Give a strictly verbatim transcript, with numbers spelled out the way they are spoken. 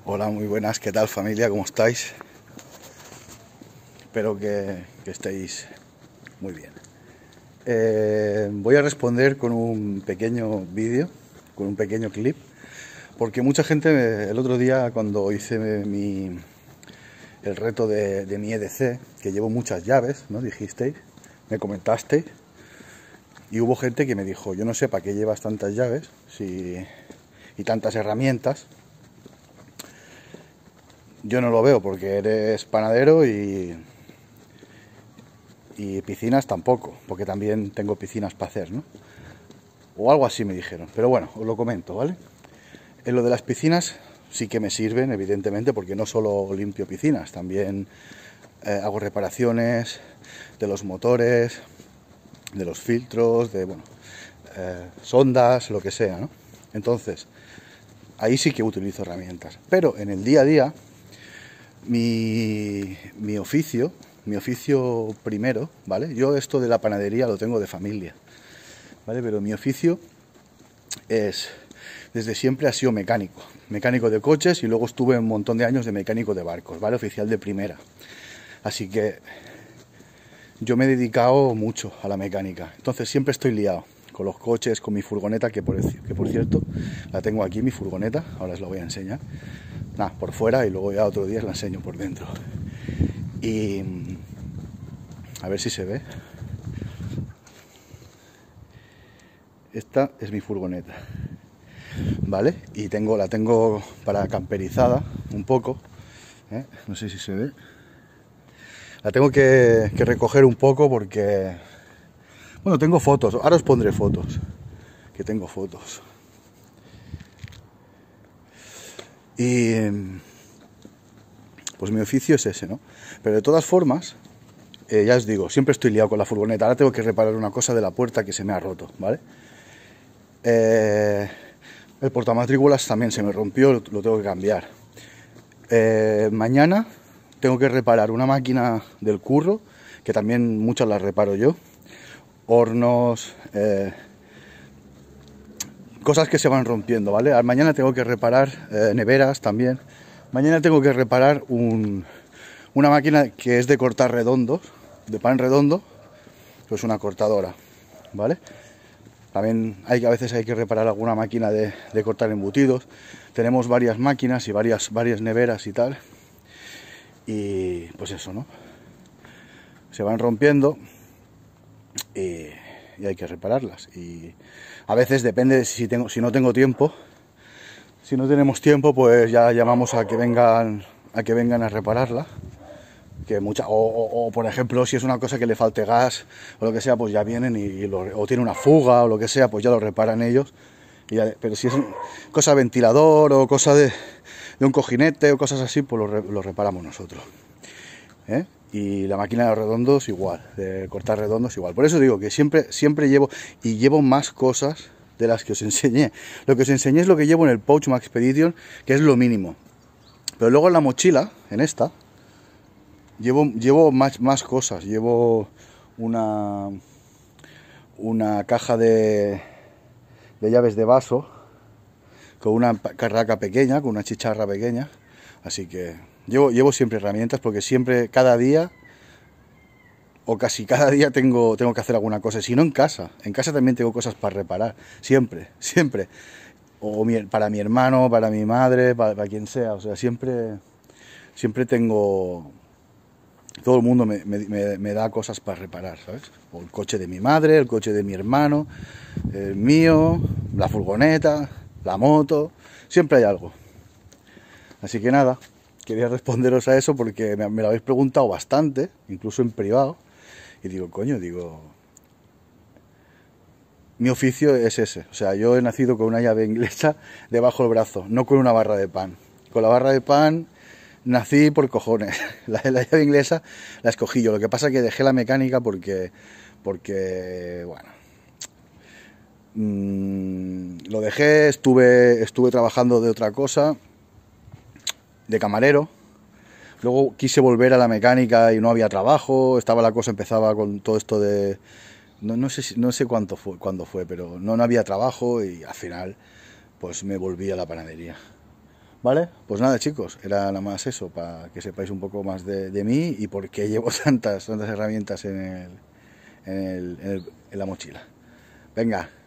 Hola, muy buenas, ¿qué tal familia? ¿Cómo estáis? Espero que, que estéis muy bien. Eh, voy a responder con un pequeño vídeo, con un pequeño clip, porque mucha gente el otro día cuando hice mi, el reto de, de mi E D C, que llevo muchas llaves, ¿no? Dijisteis, me comentasteis, y hubo gente que me dijo, yo no sé para qué llevas tantas llaves si, y tantas herramientas. Yo no lo veo porque eres panadero y, y piscinas tampoco, porque también tengo piscinas para hacer, ¿no? O algo así me dijeron, pero bueno, os lo comento, ¿vale? En lo de las piscinas sí que me sirven, evidentemente, porque no solo limpio piscinas, también eh, hago reparaciones de los motores, de los filtros, de, bueno, eh, sondas, lo que sea, ¿no? Entonces, ahí sí que utilizo herramientas, pero en el día a día, Mi, mi oficio, mi oficio primero, ¿vale? Yo esto de la panadería lo tengo de familia, ¿vale? Pero mi oficio es, desde siempre ha sido mecánico, mecánico de coches y luego estuve un montón de años de mecánico de barcos, ¿vale? Oficial de primera. Así que yo me he dedicado mucho a la mecánica, entonces siempre estoy liado con los coches, con mi furgoneta, que por, que por cierto la tengo aquí, mi furgoneta, ahora os la voy a enseñar. Nada, por fuera y luego ya otro día os la enseño por dentro. Y a ver si se ve. Esta es mi furgoneta, ¿vale? Y tengo, la tengo para camperizada un poco, ¿eh? No sé si se ve. La tengo que, que recoger un poco porque, bueno, tengo fotos. Ahora os pondré fotos, que tengo fotos. Y pues mi oficio es ese, ¿no? Pero de todas formas, eh, ya os digo, siempre estoy liado con la furgoneta. Ahora tengo que reparar una cosa de la puerta que se me ha roto, ¿vale? Eh, el portamatrículas también se me rompió, lo, lo tengo que cambiar. Eh, mañana tengo que reparar una máquina del curro, que también muchas las reparo yo. Hornos, eh, cosas que se van rompiendo, ¿vale? Mañana tengo que reparar eh, neveras también. Mañana tengo que reparar un, una máquina que es de cortar redondos, de pan redondo, pues una cortadora, ¿vale? También hay que a veces hay que reparar alguna máquina de, de cortar embutidos. Tenemos varias máquinas y varias, varias neveras y tal. Y pues eso, ¿no? Se van rompiendo y, y hay que repararlas. Y a veces depende si, tengo, si no tengo tiempo. Si no tenemos tiempo, pues ya llamamos a que vengan a que vengan a repararla. Que mucha, o, o, o por ejemplo, si es una cosa que le falte gas o lo que sea, pues ya vienen y, y lo, o tiene una fuga o lo que sea, pues ya lo reparan ellos. Y ya, pero si es un, cosa de ventilador o cosa de, de un cojinete o cosas así, pues lo, lo reparamos nosotros, ¿eh? Y la máquina de redondos igual, de cortar redondos igual. Por eso digo que siempre, siempre llevo, y llevo más cosas de las que os enseñé. Lo que os enseñé es lo que llevo en el Pouch Maxpedition, que es lo mínimo. Pero luego en la mochila, en esta, llevo, llevo más, más cosas. Llevo una, una caja de, de llaves de vaso, con una carraca pequeña, con una chicharra pequeña. Así que llevo, llevo siempre herramientas, porque siempre, cada día, o casi cada día tengo, tengo que hacer alguna cosa. Si no en casa, en casa también tengo cosas para reparar, siempre, siempre. O mi, para mi hermano, para mi madre, para, para quien sea, o sea, siempre, siempre tengo, todo el mundo me, me, me da cosas para reparar, ¿sabes? O el coche de mi madre, el coche de mi hermano, el mío, la furgoneta, la moto, siempre hay algo. Así que nada, quería responderos a eso porque me, me lo habéis preguntado bastante, incluso en privado, y digo, coño, digo, mi oficio es ese. O sea, yo he nacido con una llave inglesa debajo del brazo, no con una barra de pan. Con la barra de pan nací por cojones. La, la llave inglesa la escogí yo. Lo que pasa es que dejé la mecánica porque, porque bueno, mmm, lo dejé, estuve, estuve trabajando de otra cosa, de camarero. Luego quise volver a la mecánica y no había trabajo, estaba la cosa, empezaba con todo esto de... No, no sé, no sé cuánto fue, cuándo fue, pero no, no había trabajo y al final pues me volví a la panadería. ¿Vale? Pues nada, chicos, era nada más eso, para que sepáis un poco más de, de mí y por qué llevo tantas, tantas herramientas en, el, en, el, en, el, en la mochila. Venga,